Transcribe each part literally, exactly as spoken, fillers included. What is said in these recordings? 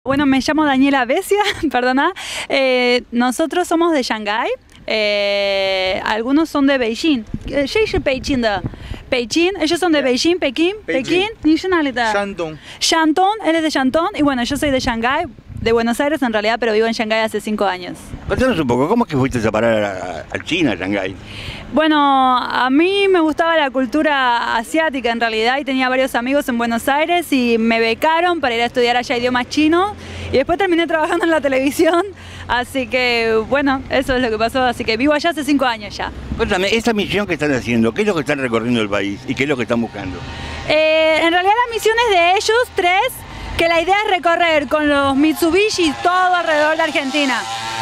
Bueno, me llamo Daniela Besia, perdona. Eh, nosotros somos de Shanghái, eh, algunos son de Beijing. ¿Qué es Beijing de? Beijing, ellos son de Beijing, Pekín, Pekín, ¿ni es de? Shandong. Shandong, él es de Shandong y bueno, yo soy de Shanghái, de Buenos Aires en realidad, pero vivo en Shanghái hace cinco años. Contanos un poco, ¿cómo es que fuiste a parar a, a China, a Shanghái? Bueno, a mí me gustaba la cultura asiática en realidad y tenía varios amigos en Buenos Aires y me becaron para ir a estudiar allá idiomas chinos y después terminé trabajando en la televisión, así que bueno, eso es lo que pasó, así que vivo allá hace cinco años ya. Cuéntame, esta misión que están haciendo, ¿qué es lo que están recorriendo el país y qué es lo que están buscando? Eh, en realidad la misión es de ellos, tres, que la idea es recorrer con los Mitsubishi todo alrededor de Argentina.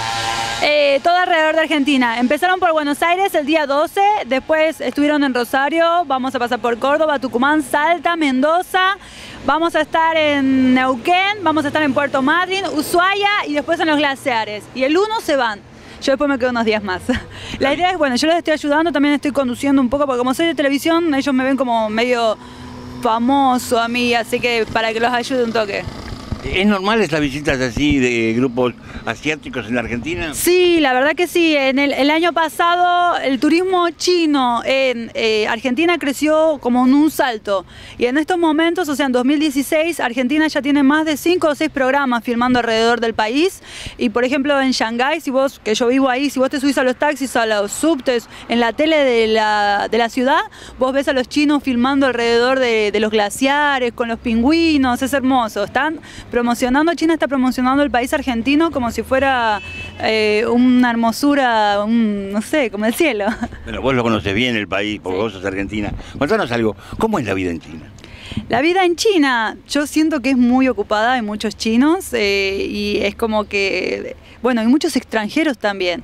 Eh, todo alrededor de Argentina. Empezaron por Buenos Aires el día doce, después estuvieron en Rosario, vamos a pasar por Córdoba, Tucumán, Salta, Mendoza, vamos a estar en Neuquén, vamos a estar en Puerto Madryn, Ushuaia y después en los glaciares. Y el uno se van. Yo después me quedo unos días más. La idea es, bueno, yo les estoy ayudando, también estoy conduciendo un poco, porque como soy de televisión, ellos me ven como medio famoso a mí, así que para que los ayude un toque. ¿Es normal estas visitas así de grupos asiáticos en la Argentina? Sí, la verdad que sí. En el, el año pasado el turismo chino en eh, Argentina creció como en un salto. Y en estos momentos, o sea, en dos mil dieciséis, Argentina ya tiene más de cinco o seis programas filmando alrededor del país. Y por ejemplo en Shanghái, si vos, que yo vivo ahí, si vos te subís a los taxis, a los subtes, en la tele de la, de la ciudad, vos ves a los chinos filmando alrededor de, de los glaciares, con los pingüinos, es hermoso. Están promocionando, China está promocionando el país argentino como si fuera eh, una hermosura, un, no sé, como el cielo. Bueno, vos lo conoces bien el país, porque sí. Vos sos argentina. Contanos algo, ¿cómo es la vida en China? La vida en China, yo siento que es muy ocupada, hay muchos chinos eh, y es como que, bueno, hay muchos extranjeros también.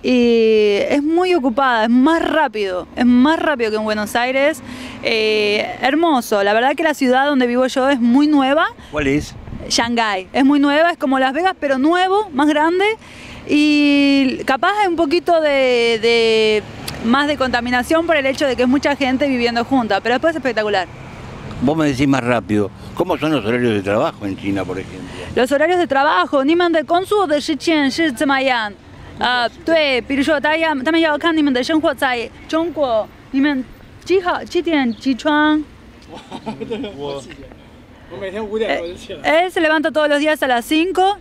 Y es muy ocupada, es más rápido, es más rápido que en Buenos Aires. Eh, hermoso, la verdad que la ciudad donde vivo yo es muy nueva. ¿Cuál es? Shanghái, es muy nueva, es como Las Vegas, pero nuevo, más grande y capaz hay un poquito de, de más de contaminación por el hecho de que es mucha gente viviendo junta, pero después es espectacular. Vos me decís más rápido, ¿cómo son los horarios de trabajo en China, por ejemplo? Los horarios de trabajo, 你们的工作的时间是怎么样？呃，对，比如说大家他们要看你们的生活在中国，你们几号几点起床？ 我我每天五点多就起来。 Él se levanta todos los días a las cinco,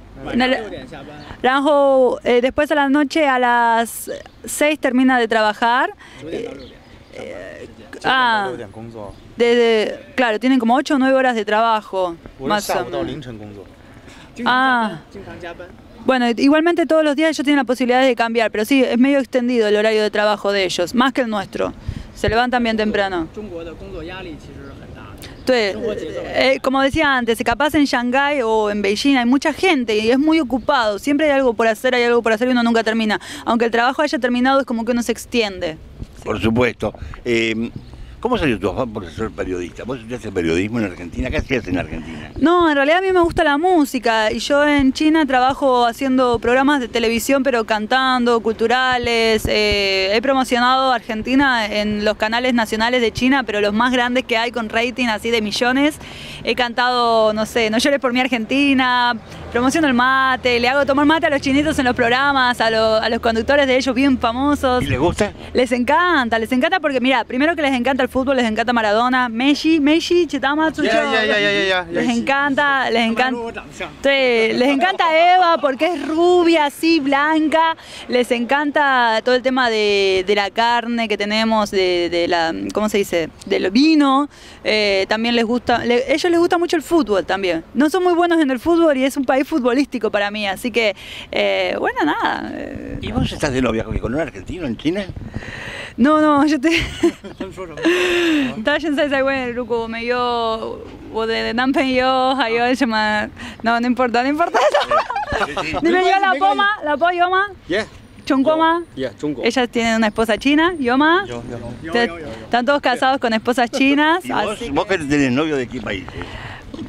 eh, después a la noche a las seis termina de trabajar. Eh, ah, desde, claro, tienen como ocho o nueve horas de trabajo. Más o menos. Ah, bueno, igualmente todos los días ellos tienen la posibilidad de cambiar, pero sí, es medio extendido el horario de trabajo de ellos, más que el nuestro. Se levantan bien temprano. Entonces, eh, como decía antes, capaz en Shanghái o en Beijing hay mucha gente y es muy ocupado, siempre hay algo por hacer, hay algo por hacer y uno nunca termina. Aunque el trabajo haya terminado es como que uno se extiende. Por supuesto. Eh, ¿Cómo salió tu afán por ser periodista? ¿Vos estudiaste periodismo en Argentina? ¿Qué hacías en Argentina? No, en realidad a mí me gusta la música y yo en China trabajo haciendo programas de televisión pero cantando, culturales. Eh, he promocionado a Argentina en los canales nacionales de China, pero los más grandes que hay con rating así de millones. He cantado, no sé, No llores por mi Argentina, promociono el mate, le hago tomar mate a los chinitos en los programas, a, lo, a los conductores de ellos bien famosos. ¿Y les gusta? Les encanta, les encanta porque mira, primero que les encanta el fútbol, les encanta Maradona, Messi, Messi, Chitama, ya, ya, ya, ya, ya, les encanta, les encanta, sí, les encanta Eva porque es rubia, así, blanca, les encanta todo el tema de, de la carne que tenemos, de, de la, ¿cómo se dice? Del vino, eh, también les gusta, le, ellos les gusta mucho el fútbol también, no son muy buenos en el fútbol y es un país futbolístico para mí, así que, eh, bueno, nada. Eh. ¿Y vos estás de novia con un argentino en China? No, no, yo te... 他现在在问，如果没有我的男朋友，还有什么？ No, no importa, no importa. 你们有老婆吗？老婆有吗？ Yeah. 中国吗？ Yeah, 中国。 Ellas tienen una esposa china, ¿yo más? Yo, yo, yo. Están todos casados con esposas chinas. ¿Y vos, así vos que... tenés novio de qué país?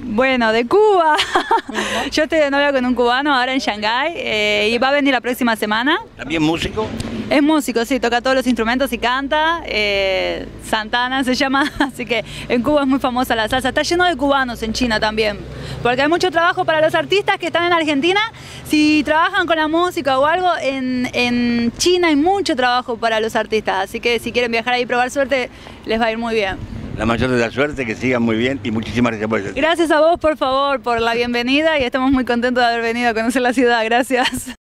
Bueno, de Cuba. Yo estoy de novia con un cubano ahora en Shanghái eh, y va a venir la próxima semana. ¿También músico? Es músico, sí, toca todos los instrumentos y canta. Eh, Santana se llama, así que en Cuba es muy famosa la salsa. Está lleno de cubanos en China también, porque hay mucho trabajo para los artistas que están en Argentina. Si trabajan con la música o algo, en, en China hay mucho trabajo para los artistas, así que si quieren viajar ahí y probar suerte, les va a ir muy bien. La mayor de la suerte, que sigan muy bien y muchísimas gracias por eso. Gracias a vos, por favor, por la bienvenida y estamos muy contentos de haber venido a conocer la ciudad. Gracias.